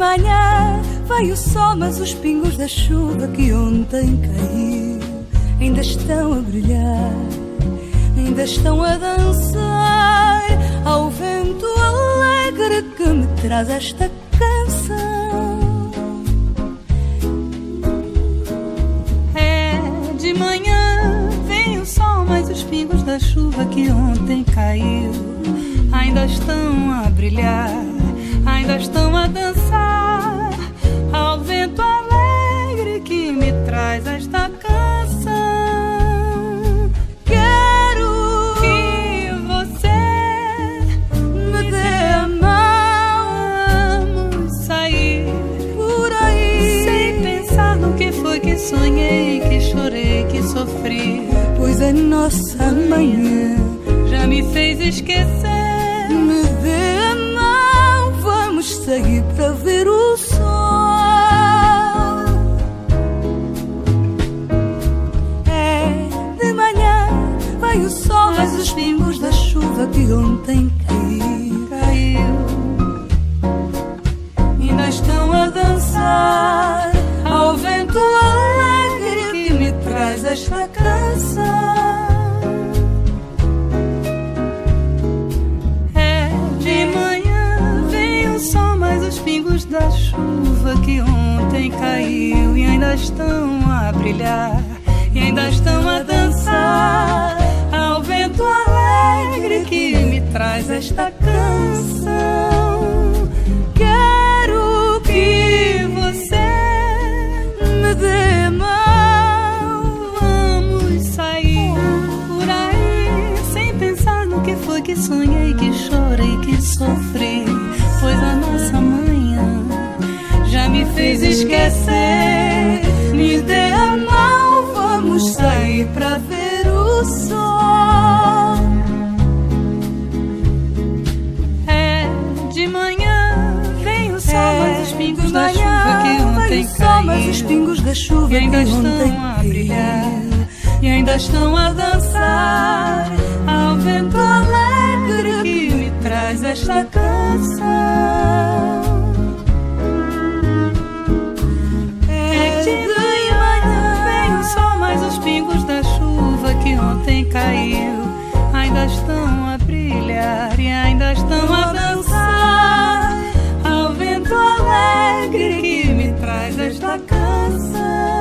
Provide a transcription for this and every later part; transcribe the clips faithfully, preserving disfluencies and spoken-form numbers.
manhã veio o sol, mas os pingos da chuva que ontem caiu ainda estão a brilhar, ainda estão a dançar ao vento alegre que me traz esta canção. É de manhã vem o sol, mas os pingos da chuva que ontem caiu ainda estão a brilhar, ainda estão a dançar ao vento alegre que me traz esta canção. Quero que você me dê a mão, vamos sair por aí, sem pensar no que foi que sonhei, que chorei, que sofri, pois a nossa manhã já me fez esquecer. Me dê a mão, vamos sair para ver o sol. É de manhã, veio o sol, mas os pingos da chuva que ontem caiu, Caiu, ainda estão a dançar ao vento alegre que me traz esta canção. Da chuva que ontem caiu e ainda estão a brilhar, e ainda estão a dançar ao vento alegre que me traz esta canção. Quero que você me dê a mão, vamos sair por aí sem pensar no que foi que sonhei, que chorei, que sofri, pois a nossa mãe já me fez esquecer. me dê a mão, vamos sair pra ver o sol. É de manhã vem o sol, É mas os pingos de da manhã chuva que vem ontem o sol, mas os caiu pingos da chuva e ainda que ontem estão a brilhar, caiu, e ainda estão a dançar ao vento alegre que me traz esta canção. Que ontem caiu ainda estão a brilhar e ainda estão a dançar ao vento alegre que me traz esta canção.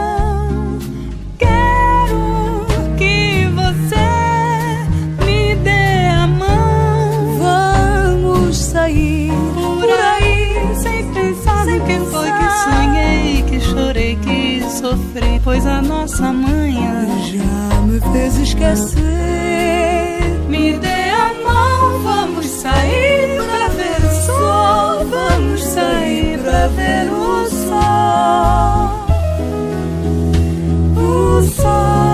Quero que você me dê a mão, vamos sair por aí sem pensar no que foi que sonhei, que chorei, que sofri, pois a nossa manhã já me fez esquecer. Me dê a mão, vamos sair pra ver o sol, vamos sair pra ver o sol, o sol,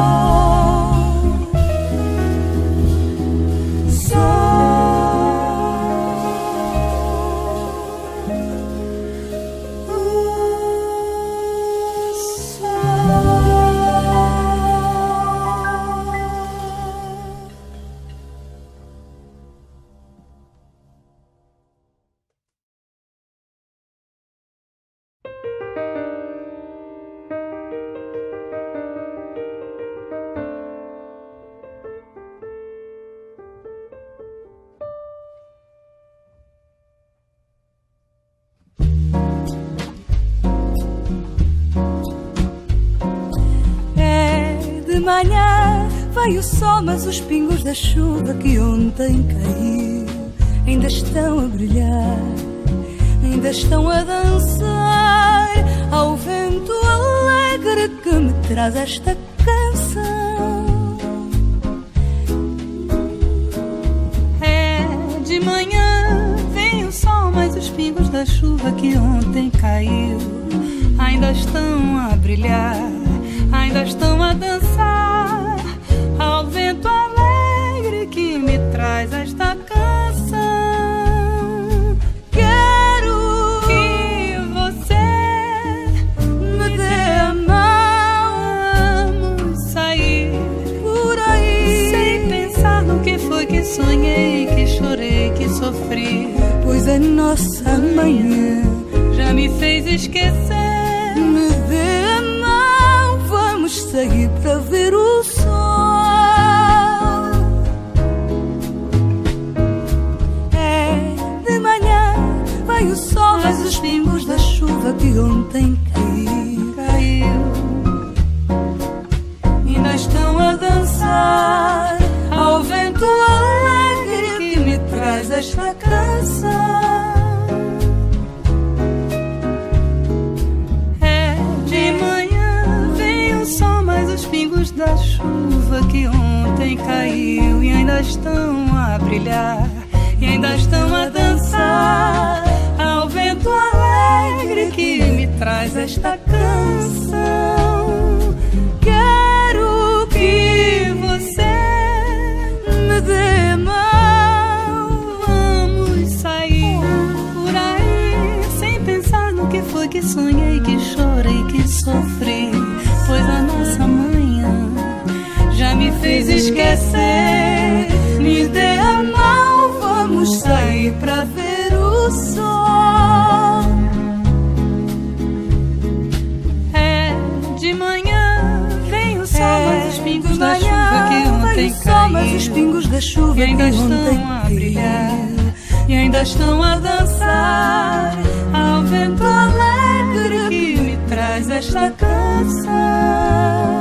sol. De manhã veio o sol, mas os pingos da chuva que ontem caiu ainda estão a brilhar, ainda estão a dançar ao vento alegre que me traz esta canção. É de manhã vem o sol, mas os pingos da chuva que ontem caiu ainda estão a brilhar, ainda estão a dançar ao vento alegre que me traz esta canção. Quero que você me dê a mão, vamos sair por aí sem pensar no que foi que sonhei, que chorei, que sofri, pois a nossa manhã já esquecer. Me dê a mão, vamos sair para ver o sol. É de manhã, vai o sol, mas os pingos da chuva que ontem caiu, caiu. ainda estão a dançar ao vento alegre que me traz esta canção. Pingos da chuva que ontem caiu e ainda estão a brilhar, e ainda estão a dançar ao vento alegre que me traz esta canção. Quero que você me dê a mão, vamos sair por aí sem pensar no que foi que sonhei, que chorei, que sofri, pois a nossa manhã já me fez esquecer. Me dê a mão, vamos sair pra ver o sol. É de manhã, vem o sol, é mas os pingos da manhã, chuva que ontem sol, caiu, mas os pingos da chuva e ainda que estão ontem a brilhar, e ainda estão a dançar ao vento alegre que me traz esta canção.